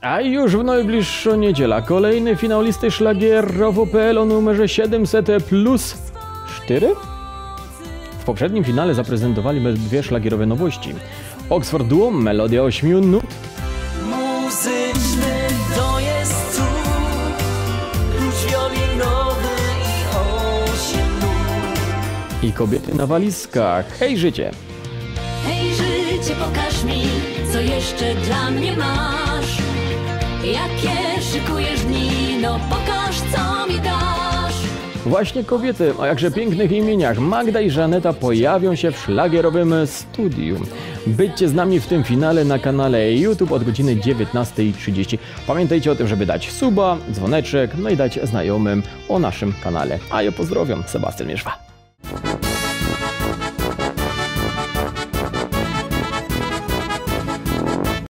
A już w najbliższą niedzielę kolejny finał listy szlagierowo.pl o numerze 700 plus 4. W poprzednim finale zaprezentowali dwie szlagierowe nowości. Oxford Duo, melodia 8 nut. Muzyczny to jest cud, klucz wiolinowy i 8 nut. I kobiety na walizkach. Hej życie! Hej życie, pokaż mi, co jeszcze dla mnie masz. Jakie szykujesz dni, no pokaż, co mi dasz. Właśnie kobiety o jakże pięknych imieniach Magda i Żaneta pojawią się w szlagierowym studiu. Byćcie z nami w tym finale na kanale YouTube od godziny 19:30. Pamiętajcie o tym, żeby dać suba, dzwoneczek, no i dać znajomym o naszym kanale. A ja pozdrawiam, Sebastian Mierzwa.